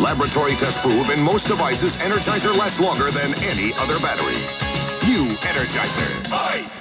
Laboratory tests prove in most devices, Energizer lasts longer than any other battery. New Energizer. Aye.